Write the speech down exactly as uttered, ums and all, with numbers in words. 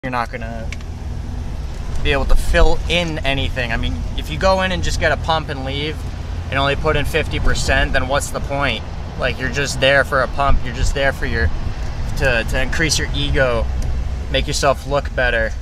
you're not gonna be able to fill in anything. I mean, if you go in and just get a pump and leave and only put in fifty percent, then what's the point? Like, you're just there for a pump. You're just there for your to, to increase your ego, make yourself look better.